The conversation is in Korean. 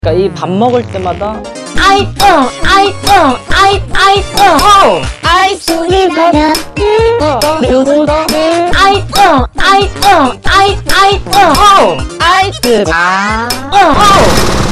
그러니까 이 밥 먹을 때마다 술을 받아 누군가 아이스